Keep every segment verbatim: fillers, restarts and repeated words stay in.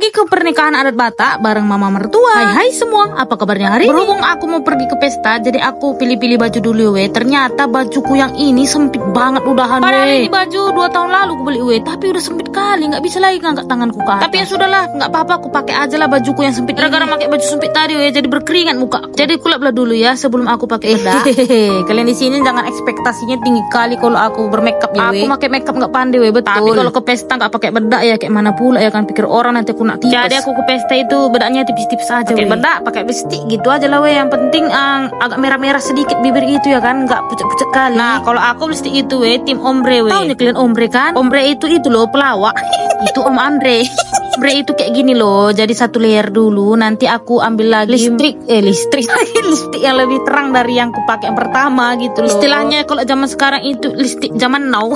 pergi ke pernikahan adat Batak bareng mama mertua. Hai hai semua, apa kabarnya hari ini? Berhubung aku mau pergi ke pesta, jadi aku pilih-pilih baju dulu we. Ternyata bajuku yang ini sempit banget udahan we. Padahal ini baju dua tahun lalu aku beli we, tapi udah sempit kali, nggak bisa lagi ngangkat tanganku ke atas. Tapi ya sudahlah, nggak apa-apa, aku pakai aja lah bajuku yang sempit. Gara-gara pakai baju sempit tadi we, jadi berkeringat muka. Jadi kulap dulu ya sebelum aku pakai bedak. Kalian di sini jangan ekspektasinya tinggi kali kalau aku bermakeup ya we. Aku pakai makeup nggak pandai we, betul. Tapi kalau ke pesta nggak pakai bedak ya kayak mana pula ya kan, pikir orang nanti aku nak tipes. Jadi aku ke pesta itu bedaknya tipis-tipis aja. Pakai bedak, pakai lipstick gitu aja lah we. Yang penting uh, agak merah-merah sedikit bibir itu ya kan, nggak pucat-pucat kali. Nah kalau aku lipstick itu we tim ombre we. Tahu nih kalian ombre kan? Ombre itu itu loh pelawak. Itu Om Andre. Ombre itu kayak gini loh. Jadi satu layer dulu, nanti aku ambil lagi listrik eh listrik lipstick yang lebih terang dari yang aku pakai yang pertama gitu loh. Istilahnya kalau zaman sekarang itu lipstick zaman now.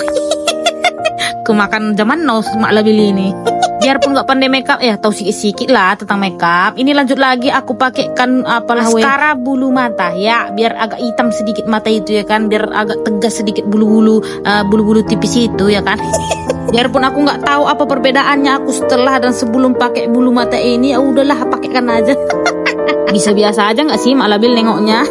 Kemakan zaman now mak lebih ini. Biarpun nggak pandai makeup ya tahu sikit-sikit lah tentang makeup. Ini lanjut lagi aku pakaikan apa maskara bulu mata ya, biar agak hitam sedikit mata itu ya kan, biar agak tegas sedikit bulu-bulu uh, bulu-bulu tipis itu ya kan. Biarpun aku nggak tahu apa perbedaannya aku setelah dan sebelum pakai bulu mata ini, ya udahlah pakaikan aja. Bisa biasa aja nggak sih Mak Labil nengoknya?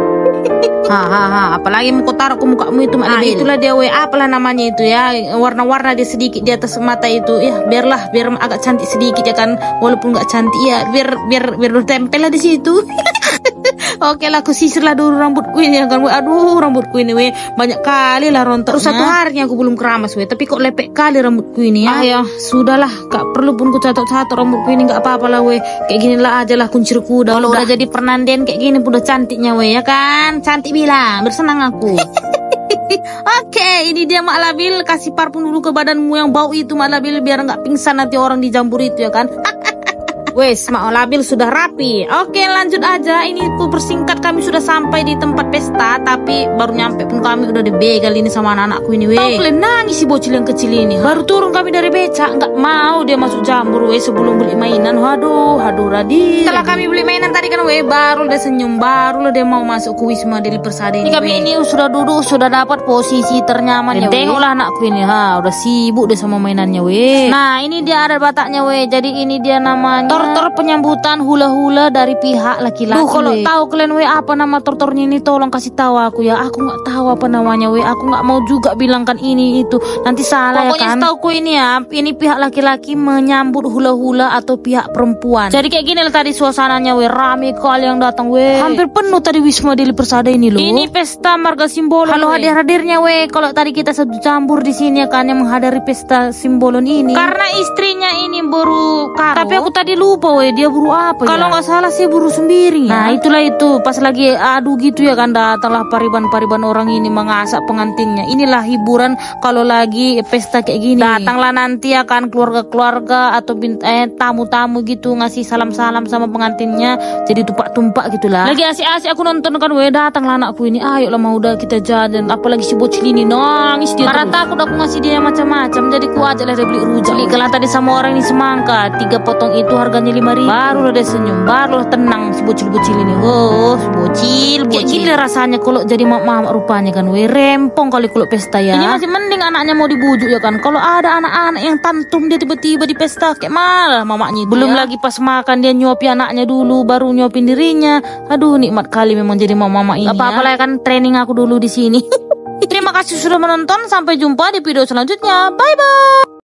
Hahaha, apalagi mau taruh ke mukamu itu Mak Labil. Nah, itulah dia we, apalah namanya itu ya, warna-warna dia sedikit di atas mata itu ya, biarlah biar agak cantik sedikit ya kan, walaupun nggak cantik ya biar biar biar bertempel lah di situ. Oke lah, aku sisir lah dulu rambutku ini ya kan. Aduh rambutku ini we, banyak kali lah rontoknya. Terus satu hari aku belum keramas we, tapi kok lepek kali rambutku ini ya. Ah ya sudahlah, gak perlu pun ku catok-catok rambutku ini, gak apa-apa lah we. Kayak gini lah aja lah kuncir kuda. Kalau udah jadi penandian kayak gini udah cantiknya we ya kan. Cantik bilang, bersenang aku. Oke, ini dia Mak Labil, kasih parfum dulu ke badanmu yang bau itu Mak Labil, biar nggak pingsan nanti orang di jambur itu ya kan. Wes, Mak Labil sudah rapi. Oke, lanjut aja. Ini ku persingkat, kami sudah sampai di tempat pesta, tapi baru nyampe pun kami udah dibegal ini sama anak-anakku ini we. Tahu kalian nangis si bocil yang kecil ini. Baru turun kami dari becak, nggak mau dia masuk jambur we sebelum beli mainan. Waduh, aduh Radit. Setelah kami beli mainan tadi kan we, baru dia senyum, baru dia mau masuk ke Wisma Deli Persada ini. Ini kami ini sudah duduk, sudah dapat posisi ternyamannya. Tengoklah anakku ini, ha, udah sibuk deh sama mainannya we. Nah, ini dia ada Bataknya we. Jadi ini dia namanya tortor penyambutan hula-hula dari pihak laki-laki. Tuh kalau tahu kalian we apa nama tortornya ini, tolong kasih tahu aku ya. Aku nggak tahu apa namanya we. Aku nggak mau juga bilangkan ini itu, nanti salah. Pokoknya ya kan. Setahuku ini ya, ini pihak laki-laki menyambut hula-hula atau pihak perempuan. Jadi kayak gini lah tadi suasananya we, rame kali yang datang we. Hampir penuh tadi Wisma Deli Persada ini loh. Ini pesta marga Simbolon. Halo hadir-hadirnya we. Kalau tadi kita satu campur di sini ya kan yang menghadiri pesta Simbolon ini. Karena istrinya ini buru karo. Tapi aku tadi lupa we, dia buru apa ya? Kalau nggak salah sih buru sembiring. Nah ya? Itulah itu pas lagi adu gitu ya kan, datanglah pariban-pariban orang ini mengasak pengantinnya. Inilah hiburan kalau lagi pesta kayak gini. Datanglah nanti ya kan keluarga-keluarga atau eh, tamu-tamu gitu ngasih salam-salam sama pengantinnya. Jadi tumpak-tumpak gitulah. Lagi asik-asik aku nonton kan, we datanglah anakku ini. Ayolah mau udah kita jalan. Apalagi si bocil ini nangis dia. Karena takut aku ngasih dia macam-macam. Jadi ku ajaklah dia beli rujak. Beli kalau tadi sama orang ini semangka tiga potong itu harganya lima ribu. Baru dia senyum, baru tenang si bocil-bocil ini. Oh, si bocil, bocil. Kayak gini rasanya kalau jadi mak-mak rupanya kan, we rempong kali kalau pesta ya. Ini masih mending anaknya mau dibujuk ya kan. Kalau ada anak-anak yang tantrum dia tiba-tiba di pesta kayak malah mamanya. Belum ya. Lagi pas makan dia nyuapi anaknya dulu, baru nyuapin dirinya. Aduh nikmat kali memang jadi mama-mama ini. Apa-apa lah ya kan, training aku dulu di sini. Terima kasih sudah menonton, sampai jumpa di video selanjutnya. Bye bye.